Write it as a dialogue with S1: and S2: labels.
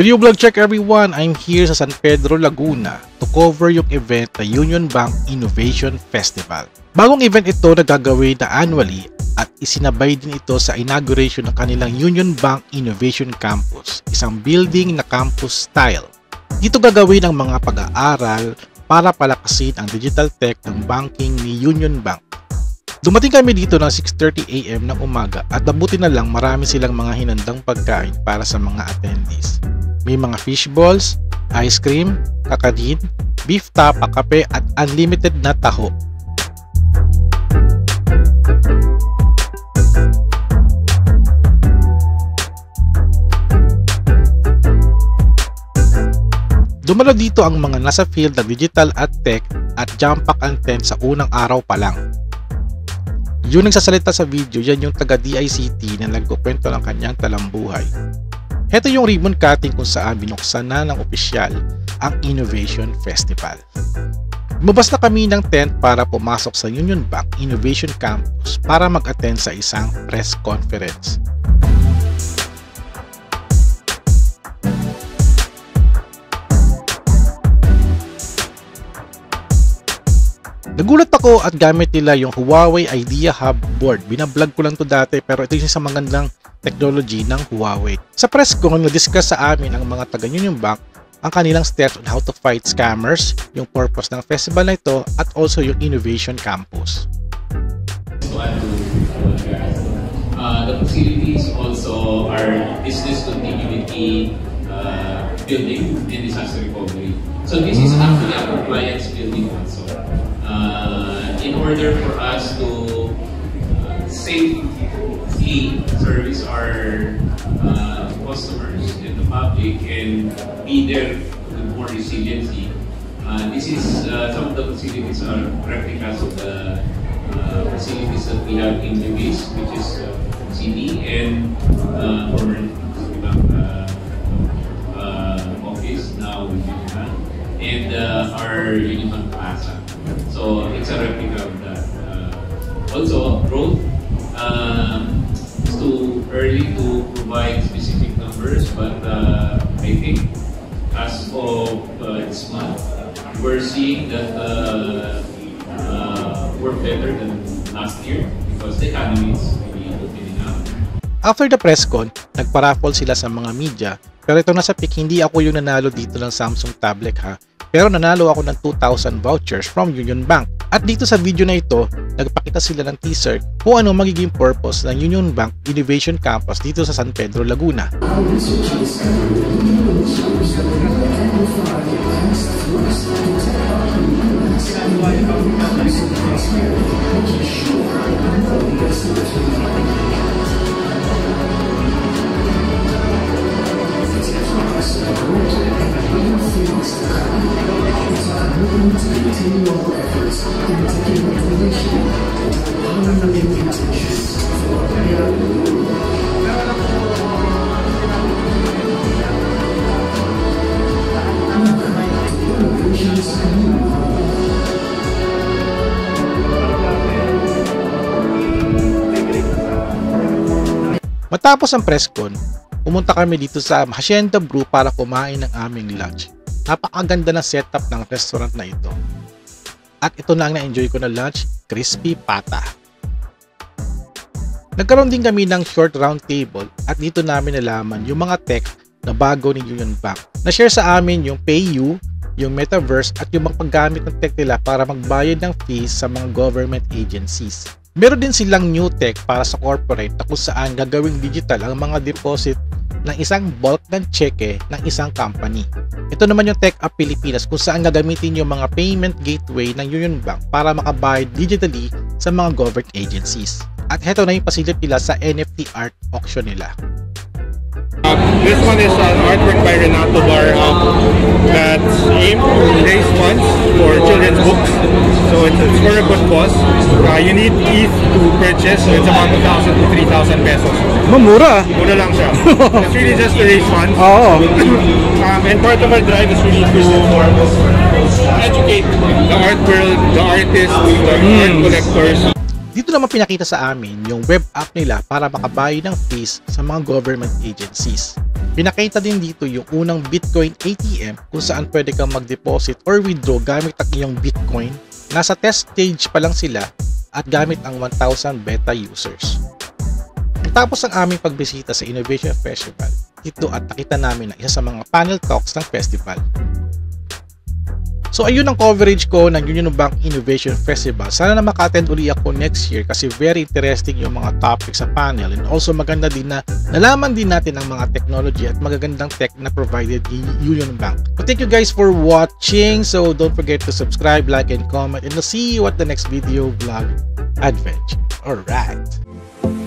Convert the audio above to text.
S1: Video vlog check everyone! I'm here sa San Pedro, Laguna to cover yung event na Union Bank Innovation Festival. Bagong event ito na gagawin na annually at isinabay din ito sa inauguration ng kanilang Union Bank Innovation Campus, isang building na campus style. Dito gagawin ang mga pag-aaral para palakasin ang digital tech ng banking ni Union Bank. Dumating kami dito ng 6:30 AM ng umaga at mabuti na lang marami silang mga hinandang pagkain para sa mga attendees. May mga fish balls, ice cream, kakadin, beef tapa, kape at unlimited na taho. Dumalo dito ang mga nasa field ng digital at tech at jump pack and tent sa unang araw pa lang. Yung nagsasalita sa video, yan yung taga DICT na nagkukwento ng kanyang talambuhay. Heto yung ribbon cutting kung saan binuksan na ng opisyal ang Innovation Festival. Lumabas na kami ng tent para pumasok sa Union Bank Innovation Campus para mag-attend sa isang press conference. Nagulat ako at gamit nila yung Huawei Idea Hub board. Binablog ko lang to dati pero ito yung isang magandang technology ng Huawei. Sa press con, na-discuss sa amin ang mga taga Union Bank ang kanilang steps on how to fight scammers, yung purpose ng festival na ito at also yung Innovation Campus.
S2: The facilities also are business continuity building and disaster recovery. So this is actually a compliance building also. In order for us to safely service our customers and the public and be there with more resiliency, this is some of the facilities are replicas of the facilities that we have in the base, which is CD and former office now with Union Bank, and our Union Bank Plaza. So it's a replica of that. Also, growth. It's too early to provide specific numbers, but I think as of this month, we're seeing that we're better than last year because the economy is really opening up.
S1: After the press con, nagpa-raffle sila sa mga media, pero ito nasa pick, hindi ako yung nanalo dito ng Samsung tablet ha. Pero nanalo ako ng 2,000 vouchers from Union Bank. At dito sa video na ito, nagpakita sila ng teaser kung ano magiging purpose ng Union Bank Innovation Campus dito sa San Pedro, Laguna. Matapos ang press con, pumunta kami dito sa Hacienda Brew para kumain ng aming lunch. Napakaganda na setup ng restaurant na ito. At ito na ang na-enjoy ko na lunch, crispy pata. Nagkaroon din kami ng short round table at dito namin nalaman yung mga tech na bago ni Union Bank. Na-share sa amin yung PayU, yung Metaverse at yung mga paggamit ng tech nila para magbayad ng fees sa mga government agencies. Meron din silang new tech para sa corporate na kung saan gagawing digital ang mga deposit ng isang bulk ng cheque ng isang company. Ito naman yung Tech Up Pilipinas kung saan gagamitin yung mga payment gateway ng Union Bank para makabayad digitally sa mga government agencies. At heto na yung facility nila sa NFT art auction nila.
S3: This one is an artwork by Renato Bar that's aimed to raise funds for children's books. So it's for a good cause. You need ETH to purchase, so it's about 1,000 to 3,000 pesos.
S1: Mura!
S3: Mura lang siya. It's really just to raise funds.
S1: Oo.
S3: And part of our drive is really to educate the art world, the artists, the art collectors.
S1: Dito naman pinakita sa amin yung web app nila para makabayad ng fees sa mga government agencies. Pinakita din dito yung unang Bitcoin ATM kung saan pwede kang mag-deposit or withdraw gamit ang iyong Bitcoin. Nasa test stage pa lang sila at gamit ang 1,000 beta users. Tapos ang aming pagbisita sa Innovation Festival, ito at nakita namin na isa sa mga panel talks ng festival. So ayun ang coverage ko ng Union Bank Innovation Festival. Sana na maka-attend uli ako next year kasi very interesting yung mga topics sa panel, and also maganda din na nalaman din natin ang mga technology at magagandang tech na provided ni Union Bank. So thank you guys for watching. So don't forget to subscribe, like, and comment, and I'll see you at the next video vlog adventure. Alright.